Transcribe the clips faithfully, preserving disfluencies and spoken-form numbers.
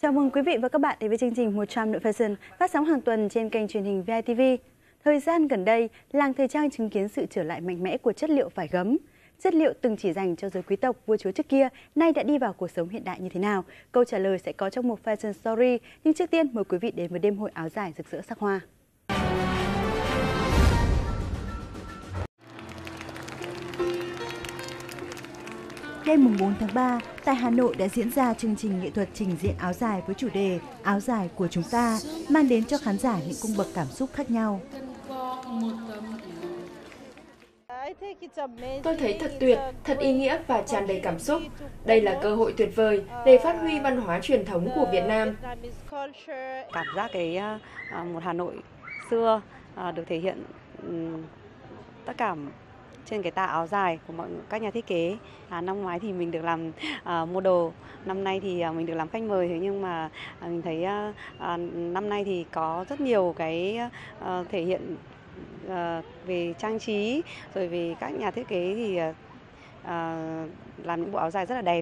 Chào mừng quý vị và các bạn đến với chương trình một trăm Nội Fashion phát sóng hàng tuần trên kênh truyền hình vê i tê vê. Thời gian gần đây, làng thời trang chứng kiến sự trở lại mạnh mẽ của chất liệu vải gấm. Chất liệu từng chỉ dành cho giới quý tộc vua chúa trước kia, nay đã đi vào cuộc sống hiện đại như thế nào? Câu trả lời sẽ có trong một Fashion Story. Nhưng trước tiên, mời quý vị đến với đêm hội áo dài rực rỡ sắc hoa. Đêm mùng bốn tháng ba, tại Hà Nội đã diễn ra chương trình nghệ thuật trình diễn áo dài với chủ đề Áo dài của chúng ta, mang đến cho khán giả những cung bậc cảm xúc khác nhau. Tôi thấy thật tuyệt, thật ý nghĩa và tràn đầy cảm xúc. Đây là cơ hội tuyệt vời để phát huy văn hóa truyền thống của Việt Nam. Cảm giác cái một Hà Nội xưa được thể hiện tất cả trên cái tà áo dài của mọi các nhà thiết kế. À, năm ngoái thì mình được làm uh, mua đồ, năm nay thì uh, mình được làm khách mời. Thế nhưng mà uh, mình thấy uh, uh, năm nay thì có rất nhiều cái uh, thể hiện uh, về trang trí, rồi về các nhà thiết kế thì uh, uh, làm những bộ áo dài rất là đẹp.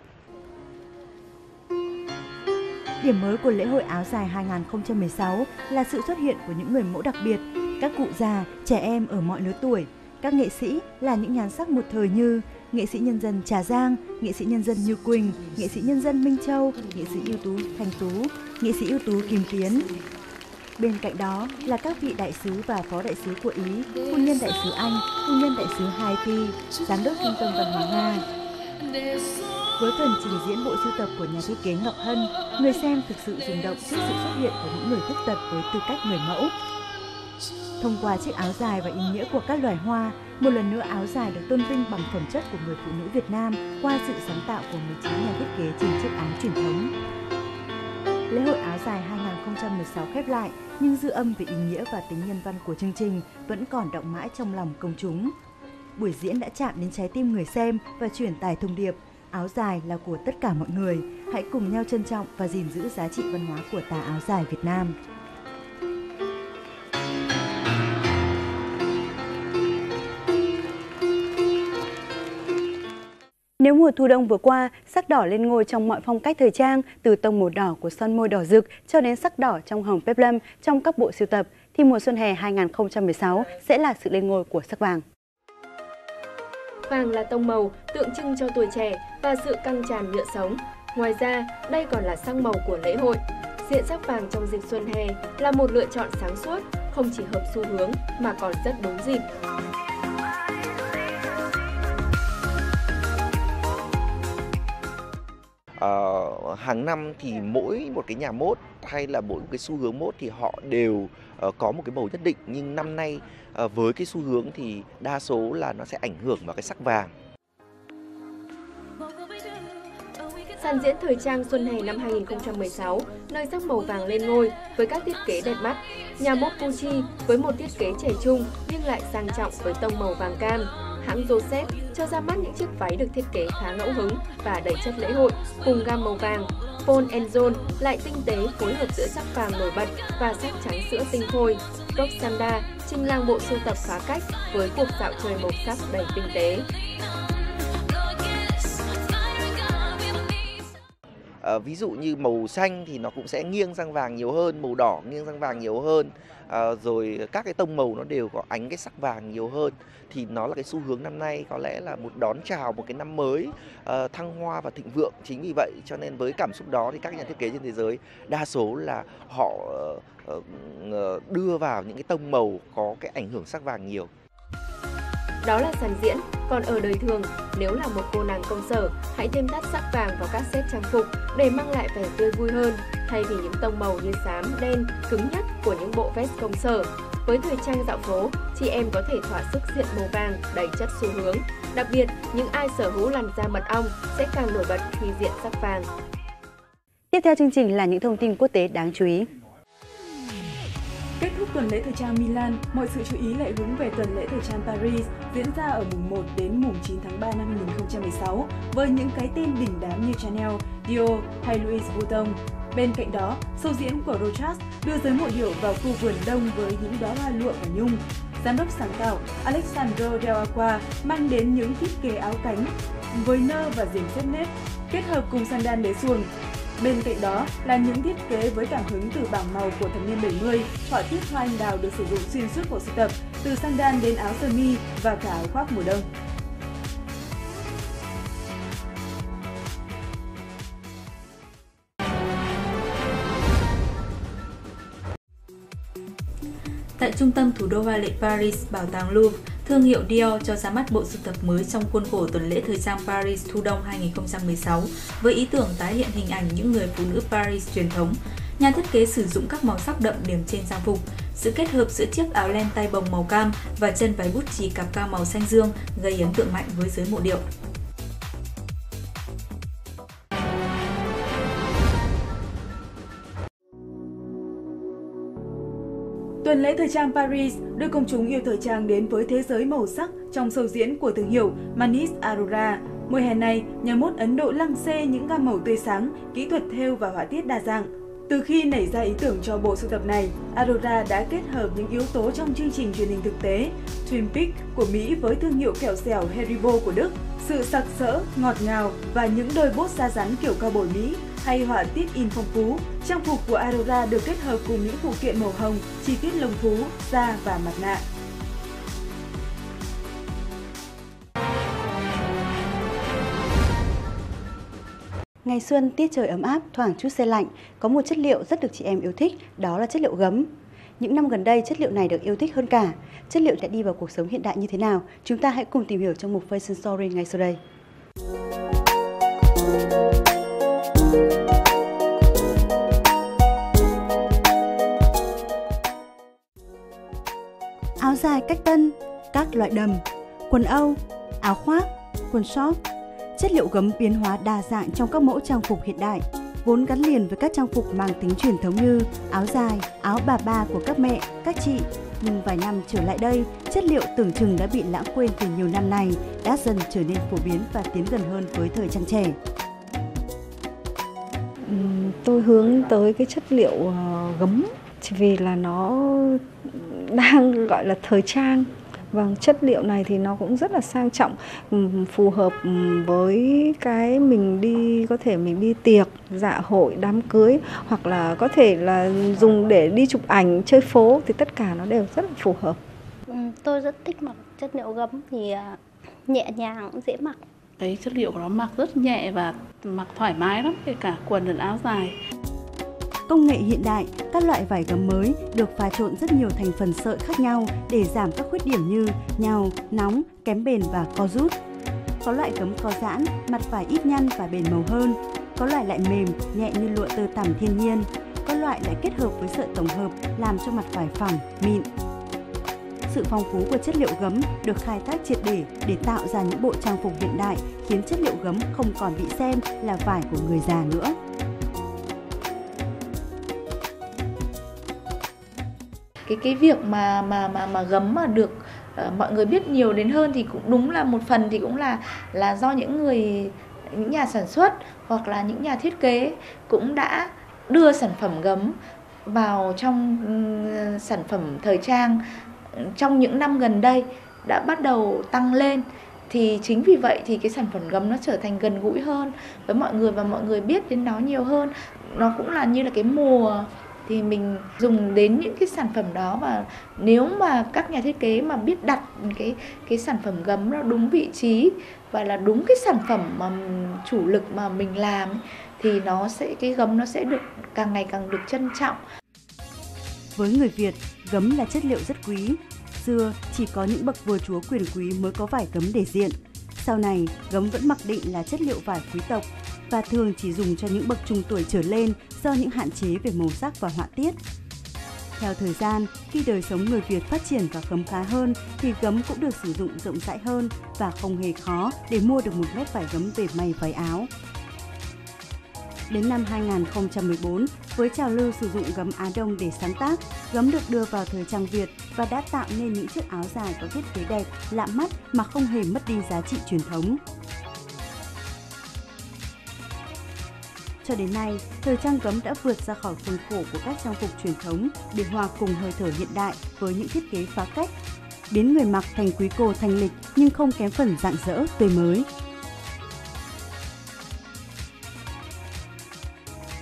Điểm mới của lễ hội áo dài hai không một sáu là sự xuất hiện của những người mẫu đặc biệt, các cụ già, trẻ em ở mọi lứa tuổi. Các nghệ sĩ là những nhan sắc một thời như nghệ sĩ nhân dân Trà Giang, nghệ sĩ nhân dân Như Quỳnh, nghệ sĩ nhân dân Minh Châu, nghệ sĩ ưu tú Thanh Tú, nghệ sĩ ưu tú Kim Tiến. Bên cạnh đó là các vị đại sứ và phó đại sứ của Ý, phu nhân đại sứ Anh, phu nhân đại sứ Haiti, giám đốc trung tâm văn hóa Nga. Với phần trình diễn bộ sưu tập của nhà thiết kế Ngọc Hân, người xem thực sự rung động trước sự xuất hiện của những người khuyết tật với tư cách người mẫu. Thông qua chiếc áo dài và ý nghĩa của các loài hoa, một lần nữa áo dài được tôn vinh bằng phẩm chất của người phụ nữ Việt Nam qua sự sáng tạo của mười chín nhà thiết kế trên chiếc áo truyền thống. Lễ hội áo dài hai không một sáu khép lại, nhưng dư âm về ý nghĩa và tính nhân văn của chương trình vẫn còn đọng mãi trong lòng công chúng. Buổi diễn đã chạm đến trái tim người xem và truyền tải thông điệp áo dài là của tất cả mọi người, hãy cùng nhau trân trọng và gìn giữ giá trị văn hóa của tà áo dài Việt Nam. Nếu mùa thu đông vừa qua, sắc đỏ lên ngôi trong mọi phong cách thời trang, từ tông màu đỏ của son môi đỏ rực cho đến sắc đỏ trong hồng peplum trong các bộ sưu tập, thì mùa xuân hè hai không một sáu sẽ là sự lên ngôi của sắc vàng. Vàng là tông màu tượng trưng cho tuổi trẻ và sự căng tràn nhựa sống. Ngoài ra, đây còn là sắc màu của lễ hội. Diện sắc vàng trong dịp xuân hè là một lựa chọn sáng suốt, không chỉ hợp xu hướng mà còn rất đúng dịp. Uh, hàng năm thì mỗi một cái nhà mốt hay là mỗi một cái xu hướng mốt thì họ đều uh, có một cái màu nhất định, nhưng năm nay uh, với cái xu hướng thì đa số là nó sẽ ảnh hưởng vào cái sắc vàng. Sàn diễn thời trang xuân hè năm hai không một sáu, nơi sắc màu vàng lên ngôi với các thiết kế đẹp mắt. Nhà mốt Gucci với một thiết kế trẻ trung nhưng lại sang trọng với tông màu vàng cam. Hãng Joseph cho ra mắt những chiếc váy được thiết kế khá ngẫu hứng và đầy chất lễ hội cùng gam màu vàng. Paul and John lại tinh tế phối hợp giữa sắc vàng nổi bật và sắc trắng sữa tinh khôi. Roxanda trình làng bộ sưu tập phá cách với cuộc dạo chơi màu sắc đầy tinh tế. À, ví dụ như màu xanh thì nó cũng sẽ nghiêng sang vàng nhiều hơn, màu đỏ nghiêng sang vàng nhiều hơn, à, rồi các cái tông màu nó đều có ánh cái sắc vàng nhiều hơn. Thì nó là cái xu hướng năm nay, có lẽ là một đón chào một cái năm mới uh, thăng hoa và thịnh vượng. Chính vì vậy cho nên với cảm xúc đó thì các nhà thiết kế trên thế giới đa số là họ uh, uh, đưa vào những cái tông màu có cái ảnh hưởng sắc vàng nhiều. Đó là sàn diễn, còn ở đời thường, nếu là một cô nàng công sở, hãy thêm thắt sắc vàng vào các set trang phục để mang lại vẻ tươi vui hơn, thay vì những tông màu như xám, đen, cứng nhắc của những bộ vest công sở. Với thời trang dạo phố, chị em có thể thỏa sức diện màu vàng đầy chất xu hướng. Đặc biệt, những ai sở hữu làn da mật ong sẽ càng nổi bật khi diện sắc vàng. Tiếp theo chương trình là những thông tin quốc tế đáng chú ý. Kết thúc tuần lễ thời trang Milan, mọi sự chú ý lại hướng về tuần lễ thời trang Paris diễn ra ở mùng một đến mùng chín tháng ba năm hai không một sáu với những cái tên đỉnh đám như Chanel, Dior hay Louis Vuitton. Bên cạnh đó, show diễn của Rochas đưa giới mộ điệu vào khu vườn đông với những đóa hoa lụa và nhung. Giám đốc sáng tạo Alessandro Del Acqua mang đến những thiết kế áo cánh với nơ và diềm xếp nếp, kết hợp cùng sandal đế xuồng. Bên cạnh đó là những thiết kế với cảm hứng từ bảng màu của thập niên bảy mươi, họa tiết hoa anh đào được sử dụng xuyên suốt bộ sưu tập, từ sandal đến áo sơ mi và cả áo khoác mùa đông. Tại trung tâm thủ đô hoa lệ Paris, Bảo tàng Louvre, thương hiệu Dior cho ra mắt bộ sưu tập mới trong khuôn khổ tuần lễ thời trang Paris Thu đông hai không một sáu với ý tưởng tái hiện hình ảnh những người phụ nữ Paris truyền thống. Nhà thiết kế sử dụng các màu sắc đậm điểm trên trang phục. Sự kết hợp giữa chiếc áo len tay bồng màu cam và chân váy bút chì cạp cao màu xanh dương gây ấn tượng mạnh với giới mộ điệu. Tuần lễ thời trang Paris đưa công chúng yêu thời trang đến với thế giới màu sắc trong show diễn của thương hiệu Manis Aurora. Mùa hè này, nhà mốt Ấn Độ lăng xê những gam màu tươi sáng, kỹ thuật thêu và họa tiết đa dạng. Từ khi nảy ra ý tưởng cho bộ sưu tập này, Aurora đã kết hợp những yếu tố trong chương trình truyền hình thực tế Twin Peaks của Mỹ với thương hiệu kẹo dẻo Haribo của Đức, sự sặc sỡ, ngọt ngào và những đôi bốt da rắn kiểu cao bồi Mỹ hay họa tiết in phong phú. Trang phục của Aurora được kết hợp cùng những phụ kiện màu hồng, chi tiết lông thú, da và mặt nạ. Ngày xuân, tiết trời ấm áp, thoảng chút se lạnh, có một chất liệu rất được chị em yêu thích, đó là chất liệu gấm. Những năm gần đây, chất liệu này được yêu thích hơn cả. Chất liệu đã đi vào cuộc sống hiện đại như thế nào? Chúng ta hãy cùng tìm hiểu trong mục Fashion Story ngay sau đây. Áo dài cách tân, các loại đầm, quần âu, áo khoác, quần short. Chất liệu gấm biến hóa đa dạng trong các mẫu trang phục hiện đại, vốn gắn liền với các trang phục mang tính truyền thống như áo dài, áo bà ba của các mẹ, các chị. Nhưng vài năm trở lại đây, chất liệu tưởng chừng đã bị lãng quên từ nhiều năm nay đã dần trở nên phổ biến và tiến gần hơn với thời trang trẻ. Tôi hướng tới cái chất liệu gấm vì là nó đang gọi là thời trang. Vâng, chất liệu này thì nó cũng rất là sang trọng, phù hợp với cái mình đi, có thể mình đi tiệc, dạ hội, đám cưới, hoặc là có thể là dùng để đi chụp ảnh, chơi phố, thì tất cả nó đều rất là phù hợp. Ừ, tôi rất thích mặc chất liệu gấm thì nhẹ nhàng, dễ mặc. Cái chất liệu của nó mặc rất nhẹ và mặc thoải mái lắm, kể cả quần lẫn áo dài. Công nghệ hiện đại, các loại vải gấm mới được pha trộn rất nhiều thành phần sợi khác nhau để giảm các khuyết điểm như nhàu, nóng, kém bền và co rút. Có loại gấm co giãn, mặt vải ít nhăn và bền màu hơn. Có loại lại mềm, nhẹ như lụa tơ tằm thiên nhiên. Có loại lại kết hợp với sợi tổng hợp làm cho mặt vải phẳng, mịn. Sự phong phú của chất liệu gấm được khai thác triệt để để tạo ra những bộ trang phục hiện đại, khiến chất liệu gấm không còn bị xem là vải của người già nữa. Cái cái việc mà mà mà mà gấm mà được uh, mọi người biết nhiều đến hơn thì cũng đúng là một phần thì cũng là là do những người những nhà sản xuất hoặc là những nhà thiết kế cũng đã đưa sản phẩm gấm vào trong uh, sản phẩm thời trang trong những năm gần đây đã bắt đầu tăng lên. Thì chính vì vậy thì cái sản phẩm gấm nó trở thành gần gũi hơn với mọi người và mọi người biết đến nó nhiều hơn. Nó cũng là như là cái mùa thì mình dùng đến những cái sản phẩm đó, và nếu mà các nhà thiết kế mà biết đặt cái cái sản phẩm gấm nó đúng vị trí và là đúng cái sản phẩm mà chủ lực mà mình làm thì nó sẽ cái gấm nó sẽ được càng ngày càng được trân trọng. Với người Việt, gấm là chất liệu rất quý. Xưa chỉ có những bậc vua chúa quyền quý mới có vải gấm để diện. Sau này, gấm vẫn mặc định là chất liệu vải quý tộc và thường chỉ dùng cho những bậc trung tuổi trở lên do những hạn chế về màu sắc và họa tiết. Theo thời gian, khi đời sống người Việt phát triển và khấm khá hơn thì gấm cũng được sử dụng rộng rãi hơn và không hề khó để mua được một mét vải gấm về may váy áo. Đến năm hai nghìn không trăm mười bốn, với trào lưu sử dụng gấm Á Đông để sáng tác, gấm được đưa vào thời trang Việt và đã tạo nên những chiếc áo dài có thiết kế đẹp, lạ mắt mà không hề mất đi giá trị truyền thống. Cho đến nay, thời trang gấm đã vượt ra khỏi khuôn khổ của các trang phục truyền thống để hòa cùng hơi thở hiện đại với những thiết kế phá cách, biến người mặc thành quý cô thanh lịch nhưng không kém phần rạng rỡ, tươi mới.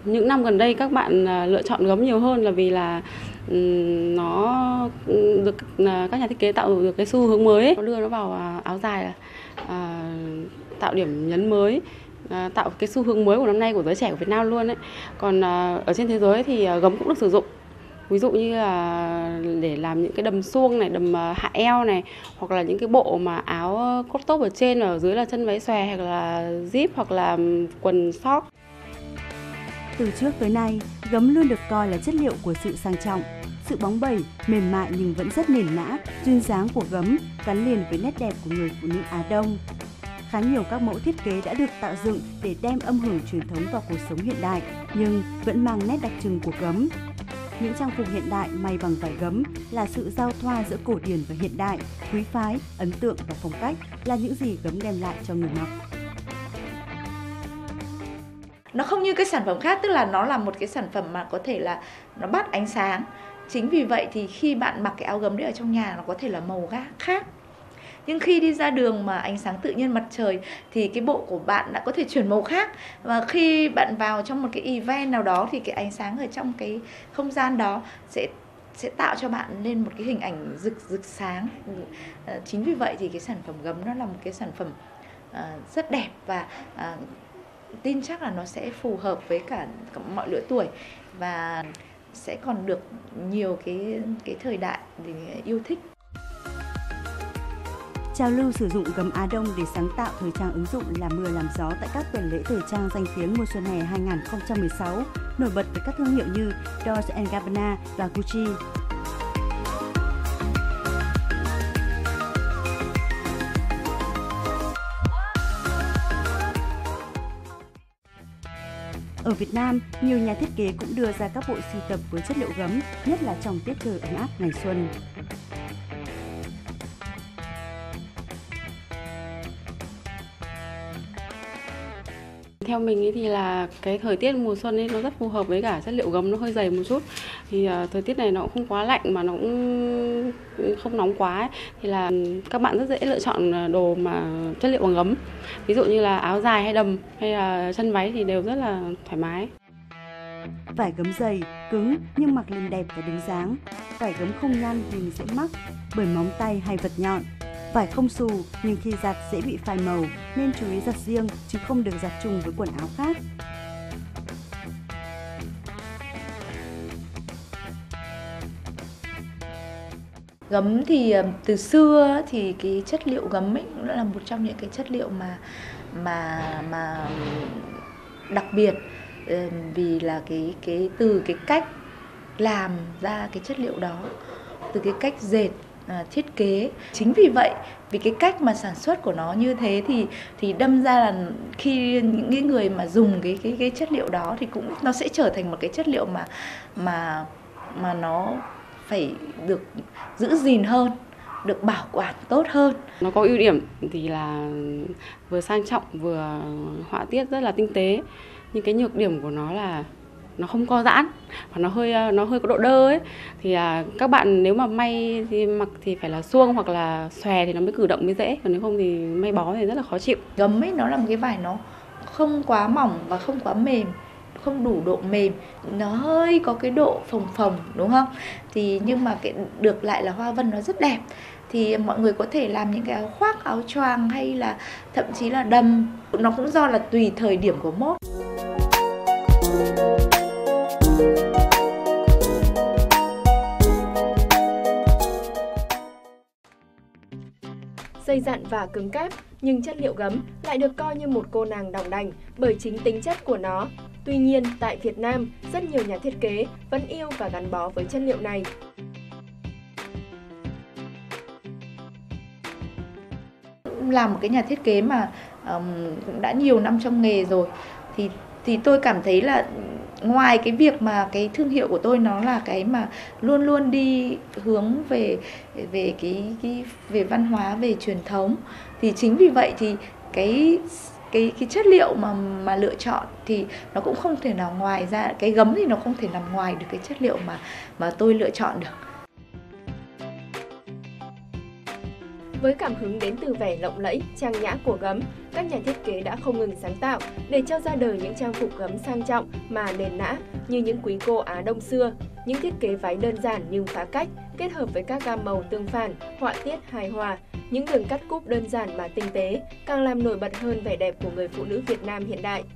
Những năm gần đây các bạn lựa chọn gấm nhiều hơn là vì là nó được các nhà thiết kế tạo được cái xu hướng mới ấy. Nó đưa nó vào áo dài, à, tạo điểm nhấn mới, à, tạo cái xu hướng mới của năm nay của giới trẻ của Việt Nam luôn ấy. Còn à, ở trên thế giới thì gấm cũng được sử dụng. Ví dụ như là để làm những cái đầm suông này, đầm hạ eo này, hoặc là những cái bộ mà áo cốt tốp ở trên và ở dưới là chân váy xòe, hoặc là zip, hoặc là quần sóc. Từ trước tới nay, gấm luôn được coi là chất liệu của sự sang trọng. Sự bóng bẩy, mềm mại nhưng vẫn rất nền nã, duyên dáng của gấm gắn liền với nét đẹp của người phụ nữ Á Đông. Khá nhiều các mẫu thiết kế đã được tạo dựng để đem âm hưởng truyền thống vào cuộc sống hiện đại, nhưng vẫn mang nét đặc trưng của gấm. Những trang phục hiện đại may bằng vải gấm là sự giao thoa giữa cổ điển và hiện đại, quý phái, ấn tượng và phong cách là những gì gấm đem lại cho người mặc. Nó không như cái sản phẩm khác, tức là nó là một cái sản phẩm mà có thể là nó bắt ánh sáng. Chính vì vậy thì khi bạn mặc cái áo gấm đấy ở trong nhà nó có thể là màu khác. Nhưng khi đi ra đường mà ánh sáng tự nhiên mặt trời thì cái bộ của bạn đã có thể chuyển màu khác. Và khi bạn vào trong một cái event nào đó thì cái ánh sáng ở trong cái không gian đó sẽ sẽ tạo cho bạn lên một cái hình ảnh rực rực sáng. À, chính vì vậy thì cái sản phẩm gấm nó là một cái sản phẩm à, rất đẹp và à, tin chắc là nó sẽ phù hợp với cả mọi lứa tuổi và sẽ còn được nhiều cái cái thời đại để yêu thích. Trào lưu sử dụng gấm Á Đông để sáng tạo thời trang ứng dụng là mưa làm gió tại các tuần lễ thời trang danh tiếng mùa xuân hè hai không một sáu, nổi bật với các thương hiệu như Dolce and Gabbana và Gucci. Ở Việt Nam, nhiều nhà thiết kế cũng đưa ra các bộ sưu tập với chất liệu gấm, nhất là trong tiết trời ấm áp ngày xuân. Theo mình ấy thì là cái thời tiết mùa xuân ấy nó rất phù hợp với cả chất liệu gấm, nó hơi dày một chút. Thì uh, thời tiết này nó cũng không quá lạnh mà nó cũng không nóng quá ấy. Thì là các bạn rất dễ lựa chọn đồ mà chất liệu bằng gấm. Ví dụ như là áo dài hay đầm hay là chân váy thì đều rất là thoải mái. Vải gấm dày, cứng nhưng mặc lên đẹp và đứng dáng. Vải gấm không nhăn nhưng dễ mắc bởi móng tay hay vật nhọn. Vải không xù nhưng khi giặt dễ bị phai màu nên chú ý giặt riêng chứ không được giặt chung với quần áo khác. Gấm thì từ xưa thì cái chất liệu gấm ấy cũng là một trong những cái chất liệu mà mà mà đặc biệt, vì là cái cái từ cái cách làm ra cái chất liệu đó, từ cái cách dệt, À, thiết kế. Chính vì vậy, vì cái cách mà sản xuất của nó như thế thì thì đâm ra là khi những cái người mà dùng cái cái cái chất liệu đó thì cũng nó sẽ trở thành một cái chất liệu mà mà mà nó phải được giữ gìn hơn, được bảo quản tốt hơn. Nó có ưu điểm thì là vừa sang trọng vừa họa tiết rất là tinh tế, nhưng cái nhược điểm của nó là nó không co giãn và nó hơi nó hơi có độ đơ ấy. Thì à, các bạn nếu mà may thì mặc thì phải là suông hoặc là xòe thì nó mới cử động mới dễ, còn nếu không thì may bó thì rất là khó chịu. Gấm ấy nó là một cái vải nó không quá mỏng và không quá mềm, không đủ độ mềm, nó hơi có cái độ phồng phồng, đúng không? Thì nhưng mà cái được lại là hoa vân nó rất đẹp. Thì mọi người có thể làm những cái áo khoác, áo choàng hay là thậm chí là đầm. Nó cũng do là tùy thời điểm của mốt. Dày dặn và cứng cáp, nhưng chất liệu gấm lại được coi như một cô nàng đỏng đành bởi chính tính chất của nó. Tuy nhiên, tại Việt Nam, rất nhiều nhà thiết kế vẫn yêu và gắn bó với chất liệu này. Là một cái nhà thiết kế mà um, cũng đã nhiều năm trong nghề rồi, thì thì tôi cảm thấy là ngoài cái việc mà cái thương hiệu của tôi nó là cái mà luôn luôn đi hướng về về cái cái về văn hóa, về truyền thống, thì chính vì vậy thì cái cái cái chất liệu mà mà lựa chọn thì nó cũng không thể nào ngoài ra, cái gấm thì nó không thể nằm ngoài được cái chất liệu mà mà tôi lựa chọn được. Với cảm hứng đến từ vẻ lộng lẫy, trang nhã của gấm, các nhà thiết kế đã không ngừng sáng tạo để cho ra đời những trang phục gấm sang trọng mà nền nã như những quý cô Á Đông xưa, những thiết kế váy đơn giản nhưng phá cách, kết hợp với các gam màu tương phản, họa tiết hài hòa, những đường cắt cúp đơn giản mà tinh tế, càng làm nổi bật hơn vẻ đẹp của người phụ nữ Việt Nam hiện đại.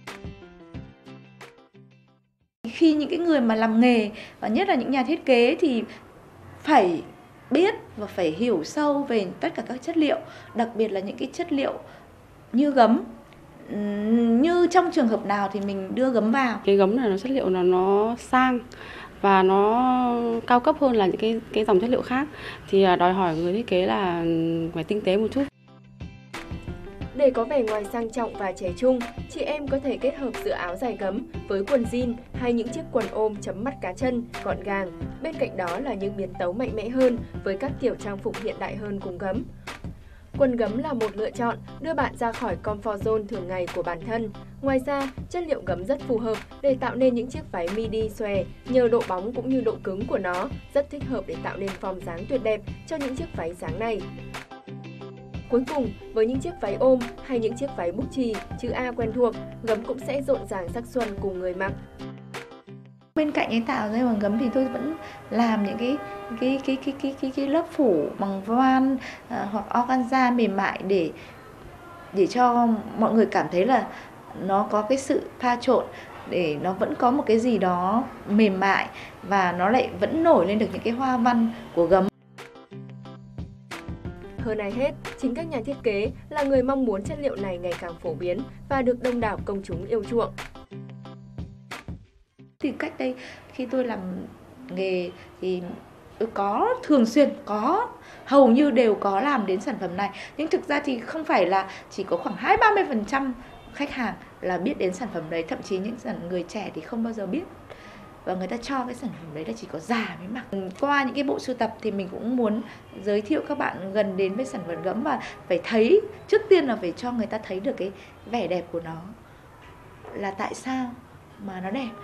Khi những cái người mà làm nghề, và nhất là những nhà thiết kế thì phải biết và phải hiểu sâu về tất cả các chất liệu, đặc biệt là những cái chất liệu như gấm. Như trong trường hợp nào thì mình đưa gấm vào. Cái gấm này nó chất liệu là nó sang và nó cao cấp hơn là những cái cái dòng chất liệu khác, thì đòi hỏi người thiết kế là phải tinh tế một chút. Để có vẻ ngoài sang trọng và trẻ trung, chị em có thể kết hợp giữa áo dài gấm với quần jean hay những chiếc quần ôm chấm mắt cá chân, gọn gàng. Bên cạnh đó là những biến tấu mạnh mẽ hơn với các kiểu trang phục hiện đại hơn cùng gấm. Quần gấm là một lựa chọn đưa bạn ra khỏi comfort zone thường ngày của bản thân. Ngoài ra, chất liệu gấm rất phù hợp để tạo nên những chiếc váy midi xòe, nhờ độ bóng cũng như độ cứng của nó, rất thích hợp để tạo nên form dáng tuyệt đẹp cho những chiếc váy dáng này. Cuối cùng, với những chiếc váy ôm hay những chiếc váy bút chì, chữ A quen thuộc, gấm cũng sẽ rộn ràng sắc xuân cùng người mặc. Bên cạnh cái tạo dây bằng gấm thì tôi vẫn làm những cái cái cái cái cái cái, cái lớp phủ bằng voan à, hoặc organza mềm mại để để cho mọi người cảm thấy là nó có cái sự pha trộn, để nó vẫn có một cái gì đó mềm mại và nó lại vẫn nổi lên được những cái hoa văn của gấm. Hơn ai hết, chính các nhà thiết kế là người mong muốn chất liệu này ngày càng phổ biến và được đông đảo công chúng yêu chuộng. Thì cách đây khi tôi làm nghề thì có thường xuyên, có hầu như đều có làm đến sản phẩm này. Nhưng thực ra thì không phải là chỉ có khoảng hai đến ba mươi phần trăm khách hàng là biết đến sản phẩm đấy, thậm chí những người trẻ thì không bao giờ biết. Và người ta cho cái sản phẩm đấy là chỉ có già mới mặc. Qua những cái bộ sưu tập thì mình cũng muốn giới thiệu các bạn gần đến với sản phẩm gấm, và phải thấy, trước tiên là phải cho người ta thấy được cái vẻ đẹp của nó, là tại sao mà nó đẹp.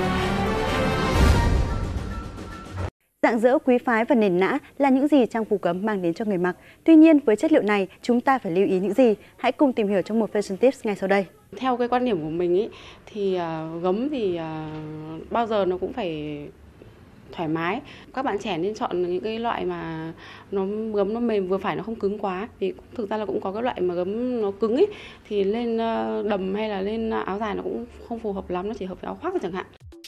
Rạng rỡ, quý phái và nền nã là những gì trang phục gấm mang đến cho người mặc. Tuy nhiên, với chất liệu này, chúng ta phải lưu ý những gì? Hãy cùng tìm hiểu trong một Fashion Tips ngay sau đây. Theo cái quan điểm của mình ý, thì uh, gấm thì uh, bao giờ nó cũng phải thoải mái. Các bạn trẻ nên chọn những cái loại mà nó gấm nó mềm vừa phải, nó không cứng quá. Vì thực ra là cũng có cái loại mà gấm nó cứng ấy, thì lên uh, đầm hay là lên áo dài nó cũng không phù hợp lắm, nó chỉ hợp với áo khoác chẳng hạn.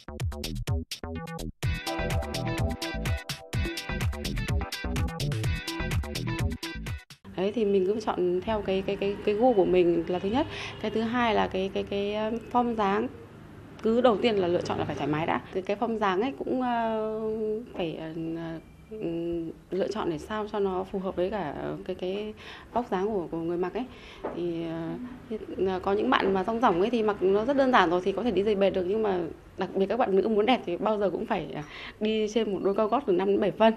Đấy, thì mình cứ chọn theo cái cái cái cái gu của mình là thứ nhất. Cái thứ hai là cái cái cái form dáng. Cứ đầu tiên là lựa chọn là phải thoải mái đã. Cái cái form dáng ấy cũng uh, phải uh, lựa chọn để sao cho nó phù hợp với cả cái cái vóc dáng của của người mặc ấy. Thì uh, có những bạn mà thong dỏng ấy thì mặc nó rất đơn giản rồi thì có thể đi giày bệt được, nhưng mà đặc biệt các bạn nữ muốn đẹp thì bao giờ cũng phải đi trên một đôi cao gót từ năm đến bảy phân.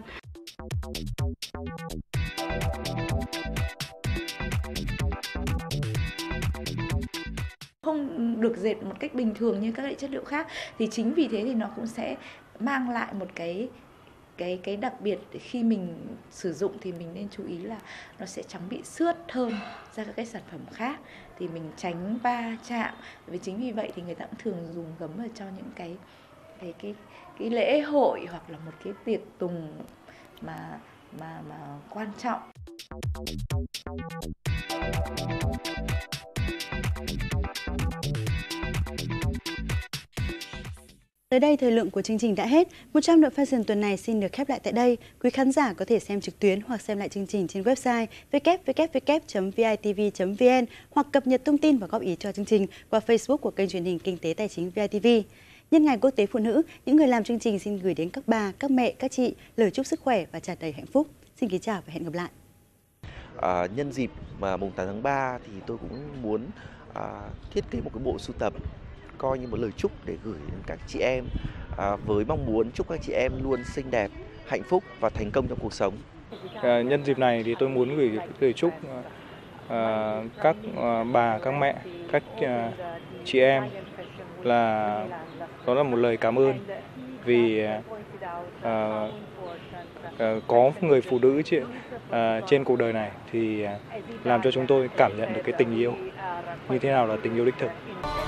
Không được dệt một cách bình thường như các loại chất liệu khác, thì chính vì thế thì nó cũng sẽ mang lại một cái cái cái đặc biệt để khi mình sử dụng thì mình nên chú ý là nó sẽ chẳng bị xước hơn ra các cái sản phẩm khác, thì mình tránh va chạm. Vì chính vì vậy thì người ta cũng thường dùng gấm ở cho những cái cái cái cái lễ hội hoặc là một cái tiệc tùng mà mà mà quan trọng. Tới đây, thời lượng của chương trình đã hết. một trăm độ Fashion tuần này xin được khép lại tại đây. Quý khán giả có thể xem trực tuyến hoặc xem lại chương trình trên website w w w chấm v i t v chấm v n hoặc cập nhật thông tin và góp ý cho chương trình qua Facebook của kênh truyền hình Kinh tế Tài chính vê i tê vê. Nhân ngày Quốc tế Phụ nữ, những người làm chương trình xin gửi đến các bà, các mẹ, các chị lời chúc sức khỏe và tràn đầy hạnh phúc. Xin kính chào và hẹn gặp lại. À, nhân dịp mà mùng tám tháng ba thì tôi cũng muốn à, thiết kế một cái bộ sưu tập coi như một lời chúc để gửi đến các chị em, à, với mong muốn chúc các chị em luôn xinh đẹp, hạnh phúc và thành công trong cuộc sống. À, nhân dịp này thì tôi muốn gửi lời chúc à, các à, bà, các mẹ, các à, chị em là đó là một lời cảm ơn vì uh, uh, có người phụ nữ trên, uh, trên cuộc đời này thì uh, làm cho chúng tôi cảm nhận được cái tình yêu, như thế nào là tình yêu đích thực.